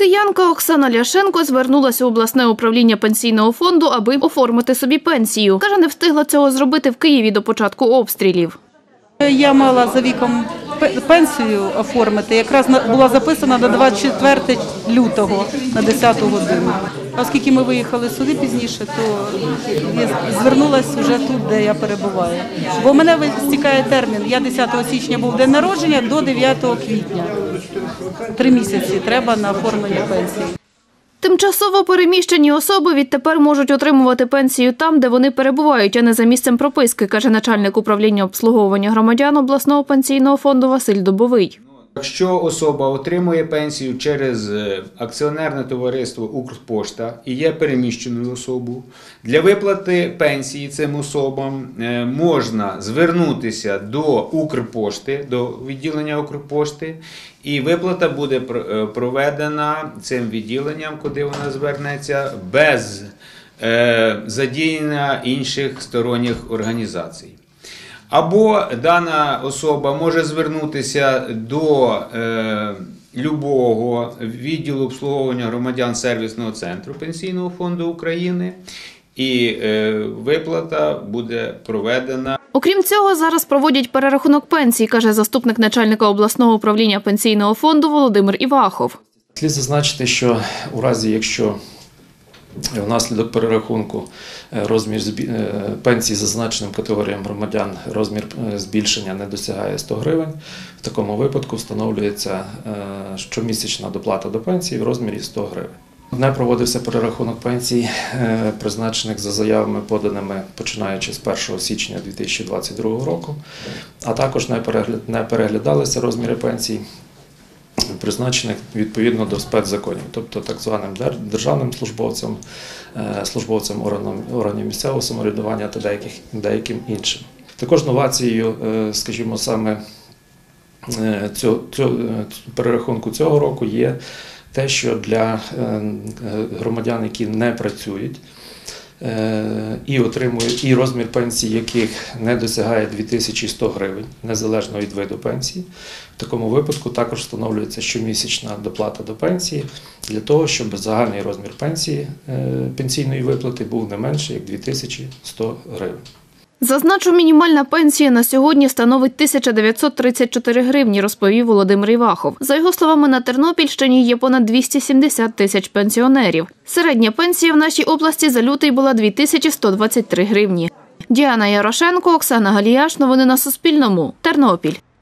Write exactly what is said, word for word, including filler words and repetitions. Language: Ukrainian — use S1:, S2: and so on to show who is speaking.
S1: Киянка Оксана Ляшенко звернулася у обласне управління пенсійного фонду, аби оформити собі пенсію. Каже, не встигла цього зробити в Києві до початку обстрілів.
S2: Я мала за віком пенсію оформити, якраз була записана до двадцять четвертого лютого на десяту годину. Оскільки ми виїхали сюди пізніше, то я звернулася вже тут, де я перебуваю. Бо у мене стікає термін, я десятого січня був день народження, до дев'ятого квітня. Три місяці треба на оформлення пенсії.
S1: Тимчасово переміщені особи відтепер можуть отримувати пенсію там, де вони перебувають, а не за місцем прописки, каже начальник управління обслуговування громадян обласного пенсійного фонду Василь Дубовий.
S3: Якщо особа отримує пенсію через акціонерне товариство «Укрпошта» і є переміщеною особою, для виплати пенсії цим особам можна звернутися до Укрпошти, до відділення Укрпошти, і виплата буде проведена цим відділенням, куди вона звернеться, без задіяння інших сторонніх організацій. Або дана особа може звернутися до е, любого відділу обслуговування громадян сервісного центру Пенсійного фонду України, і е, виплата буде проведена.
S1: Окрім цього, зараз проводять перерахунок пенсій, каже заступник начальника обласного управління Пенсійного фонду Володимир Івахов.
S4: Слід зазначити, що у разі, якщо внаслідок перерахунку розмір пенсії зазначеним категоріям громадян розмір збільшення не досягає сто гривень, в такому випадку встановлюється щомісячна доплата до пенсії в розмірі сто гривень. Не проводився перерахунок пенсій, призначених за заявами, поданими починаючи з першого січня дві тисячі двадцять другого року, а також не переглядалися розміри пенсій, призначених відповідно до спецзаконів, тобто так званим державним службовцям, службовцям органів місцевого самоврядування та деяких, деяким іншим. Також новацією, скажімо, саме цього, цього, перерахунку цього року є те, що для громадян, які не працюють, і отримують, і розмір пенсії, яких не досягає дві тисячі сто гривень, незалежно від виду пенсії, в такому випадку також встановлюється щомісячна доплата до пенсії для того, щоб загальний розмір пенсії, пенсійної виплати був не менше, як дві тисячі сто гривень.
S1: Зазначу, мінімальна пенсія на сьогодні становить тисяча дев'ятсот тридцять чотири гривні, розповів Володимир Івахов. За його словами, на Тернопільщині є понад двісті сімдесят тисяч пенсіонерів. Середня пенсія в нашій області за лютий була дві тисячі сто двадцять три гривні. Діана Ярошенко, Оксана Галіяш. Новини на Суспільному. Тернопіль.